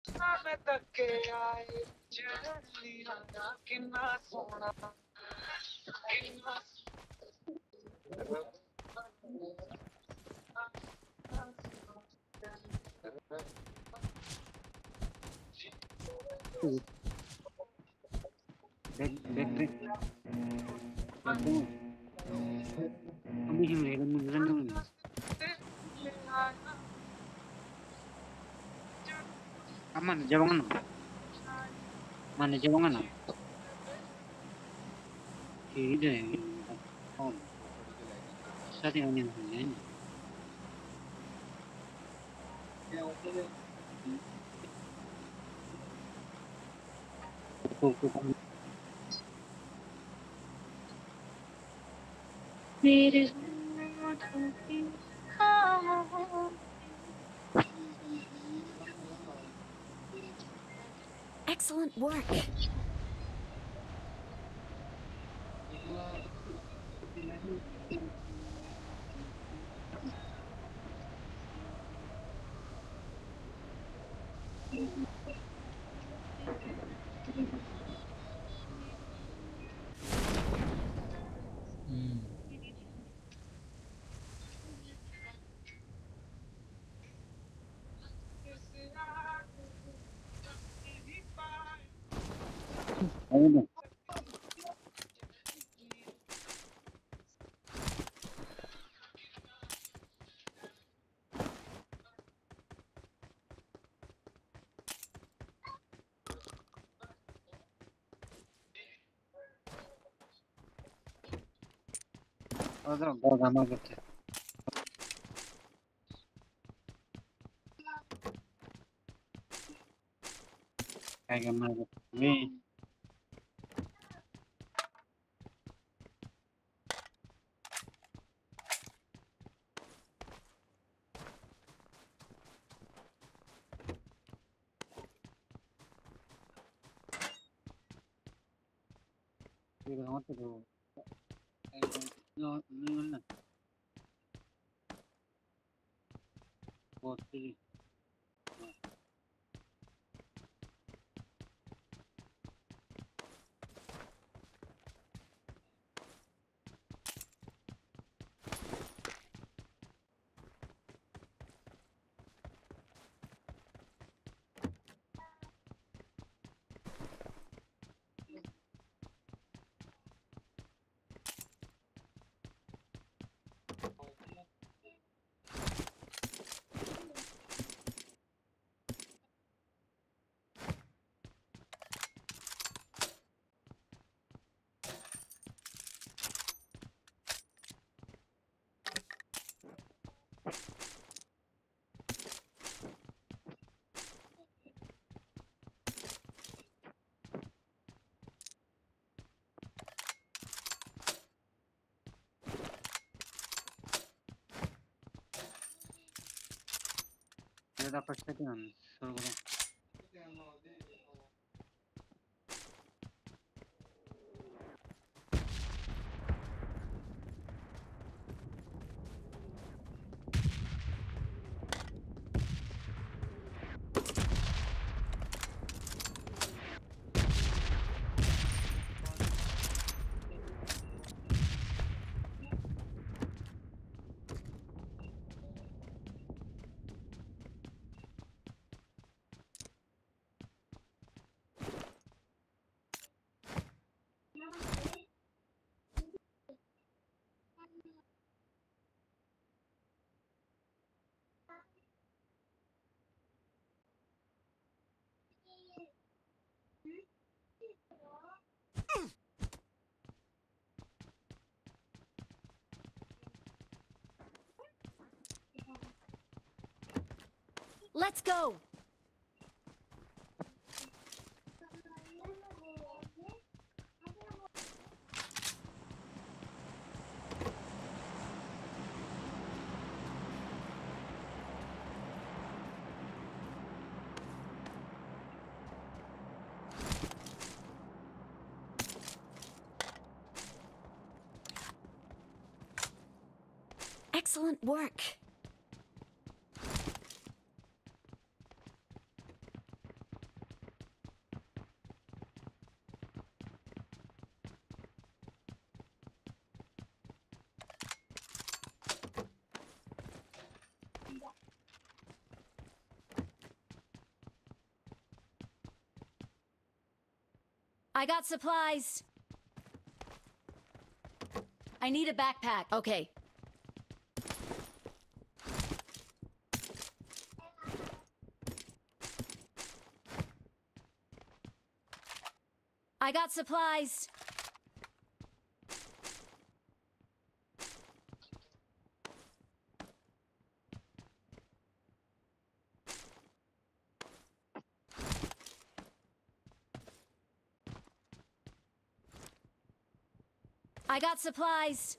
Back, back, back. Back. Kami himri, ran. Aman, jawangan. Mana jawangan? Ide. Oh, sati ani ni. Ko. Excellent work. Ayun. Otro gama gete. Kaya gama gete. Me. Pero no te lo. No, no. Botri. Kaya dapat sa yan. So, Let's go. Excellent work. I got supplies. I need a backpack. Okay. I got supplies. I got supplies.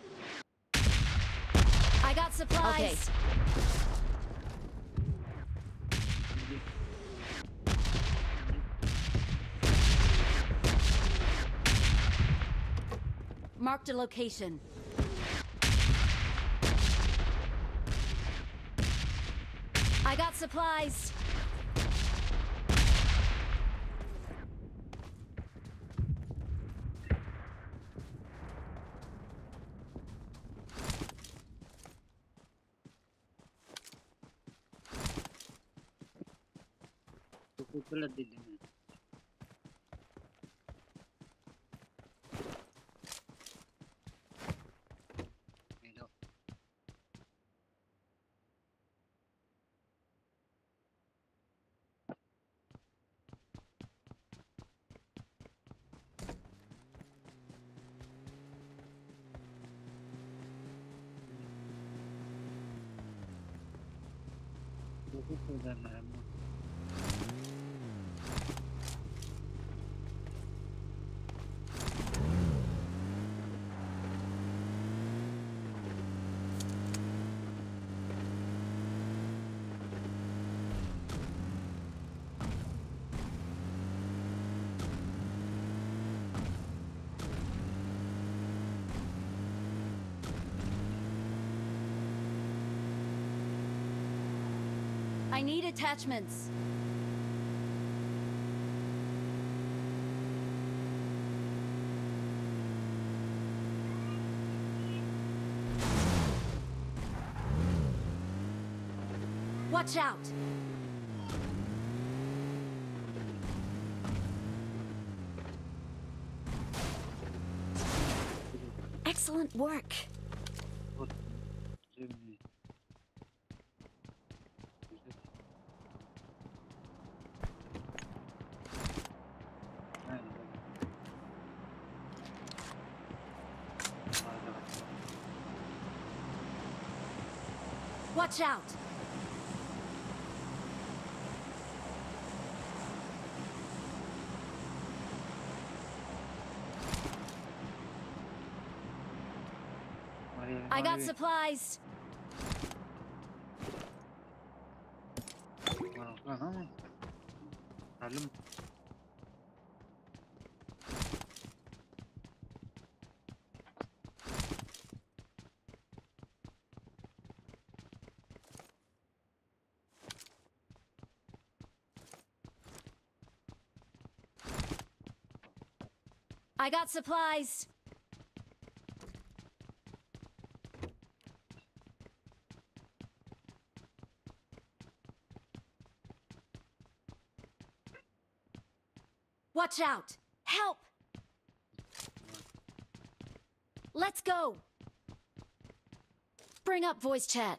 I got supplies. Okay. Marked a location. I got supplies. Kukulat din din. Pero kukulat na mo. I need attachments. Watch out! Excellent work. Watch out! I got supplies. I got supplies. Watch out! Help! Let's go! Bring up voice chat.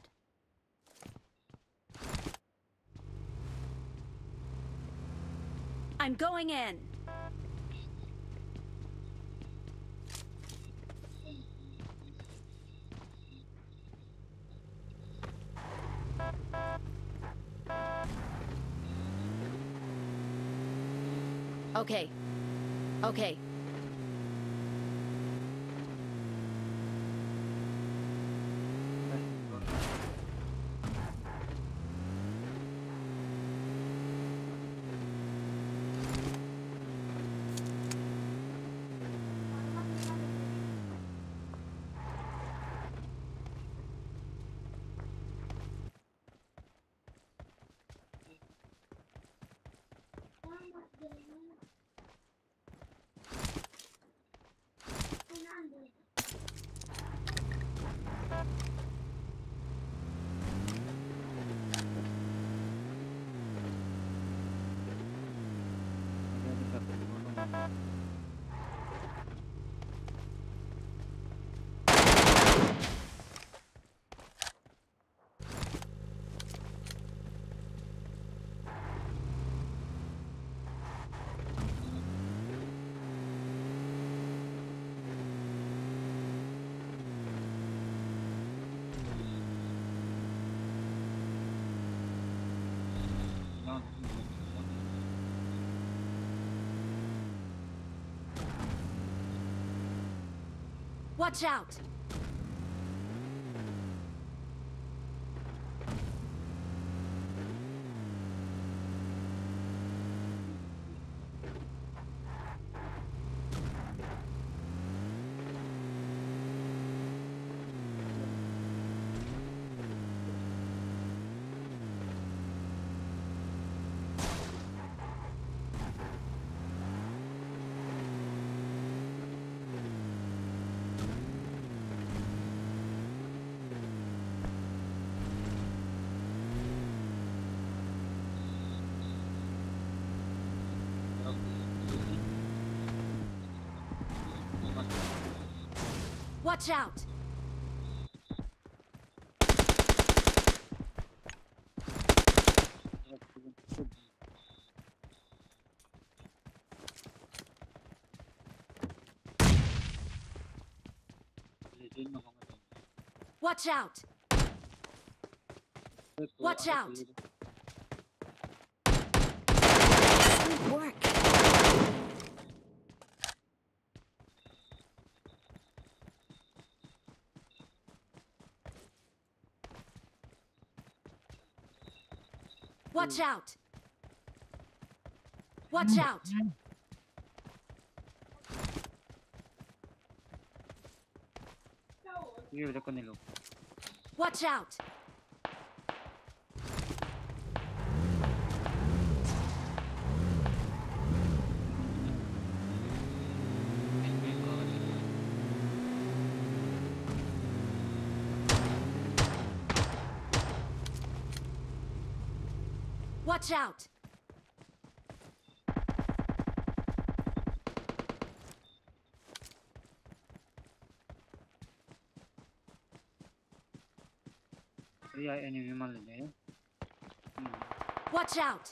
I'm going in. Okay. Okay. Watch out! Watch out! Watch out! Watch out! Good work. Watch out! Watch out! Sige, ulit ko nilog. Watch out! Watch out! Yeah, enemy malade. Watch out!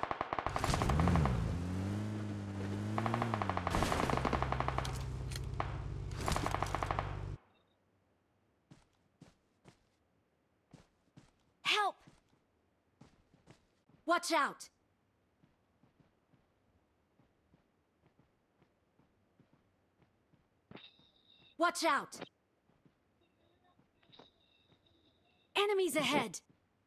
Help! Watch out! Watch out! Enemies ahead!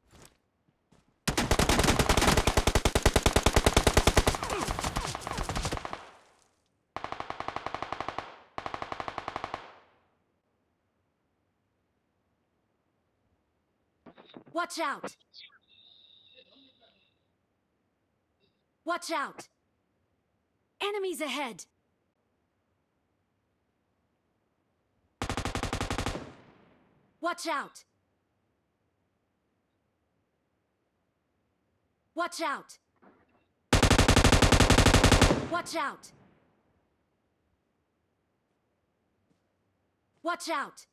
Watch out! Watch out! Enemies ahead! Watch out! Watch out! Watch out! Watch out!